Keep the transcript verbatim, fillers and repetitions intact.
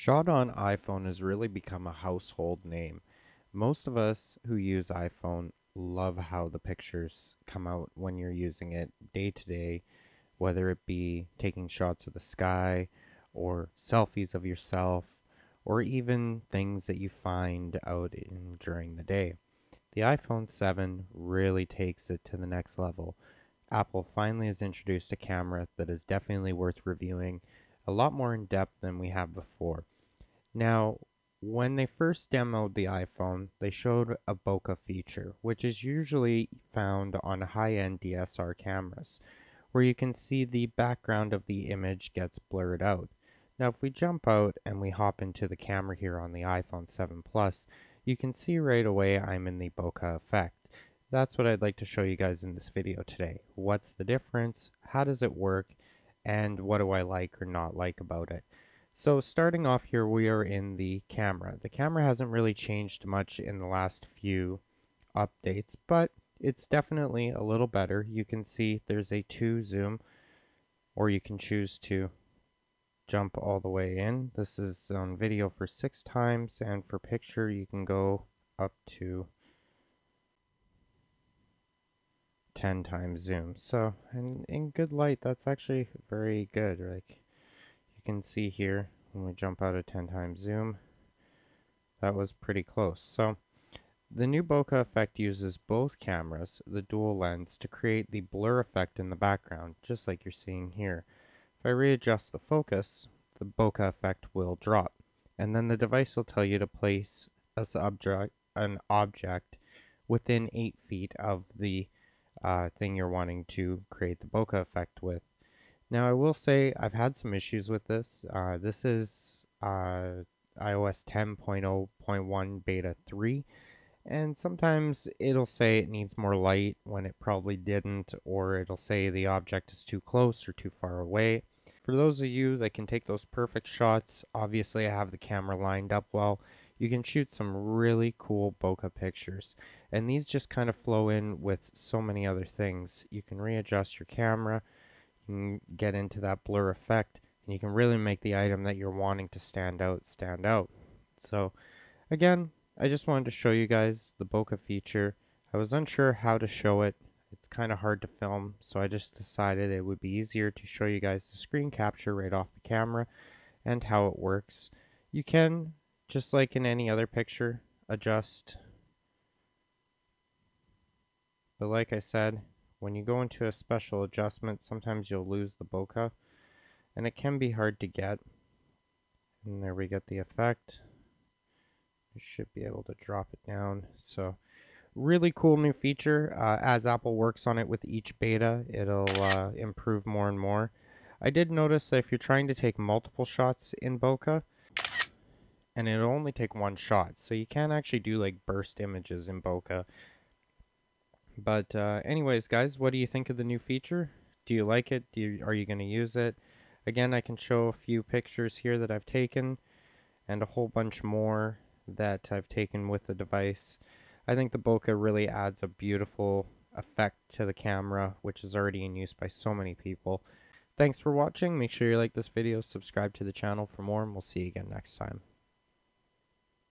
Shot on iPhone has really become a household name. Most of us who use iPhone love how the pictures come out when you're using it day to day, whether it be taking shots of the sky or selfies of yourself or even things that you find out in during the day. The iPhone seven really takes it to the next level. Apple finally has introduced a camera that is definitely worth reviewing, a lot more in depth than we have before. Now, when they first demoed the iPhone, they showed a bokeh feature, which is usually found on high-end D S L R cameras, where you can see the background of the image gets blurred out. Now, if we jump out and we hop into the camera here on the iPhone seven Plus, you can see right away I'm in the bokeh effect. That's what I'd like to show you guys in this video today. What's the difference? How does it work? And what do I like or not like about it? So starting off here, we are in the camera. The camera hasn't really changed much in the last few updates, but it's definitely a little better. You can see there's a two zoom, or you can choose to jump all the way in. This is on video for six times, and for picture you can go up to ten times zoom. So in, in good light, that's actually very good. Like you can see here, when we jump out at ten times zoom, that was pretty close. So the new bokeh effect uses both cameras, the dual lens, to create the blur effect in the background, just like you're seeing here. If I readjust the focus, the bokeh effect will drop, and then the device will tell you to place as object, an object within eight feet of the uh, thing you're wanting to create the bokeh effect with. Now, I will say I've had some issues with this. Uh, this is uh, i O S ten point oh point one beta three, and sometimes it'll say it needs more light when it probably didn't, or it'll say the object is too close or too far away. For those of you that can take those perfect shots, obviously I have the camera lined up well, you can shoot some really cool bokeh pictures. And these just kind of flow in with so many other things. You can readjust your camera, you can get into that blur effect, and you can really make the item that you're wanting to stand out stand out. So again, I just wanted to show you guys the bokeh feature. I was unsure how to show it. It's kind of hard to film, so I just decided it would be easier to show you guys the screen capture right off the camera and how it works. You can, just like in any other picture, adjust. But like I said, when you go into a special adjustment, sometimes you'll lose the bokeh, and it can be hard to get. And there we get the effect. You should be able to drop it down. So really cool new feature. Uh, as Apple works on it with each beta, it'll uh, improve more and more. I did notice that if you're trying to take multiple shots in bokeh, and it'll only take one shot, so you can't actually do like burst images in bokeh. But uh, anyways, guys, what do you think of the new feature? Do you like it? Do you, are you going to use it? Again, I can show a few pictures here that I've taken, and a whole bunch more that I've taken with the device. I think the bokeh really adds a beautiful effect to the camera, which is already in use by so many people. Thanks for watching. Make sure you like this video, subscribe to the channel for more, and we'll see you again next time.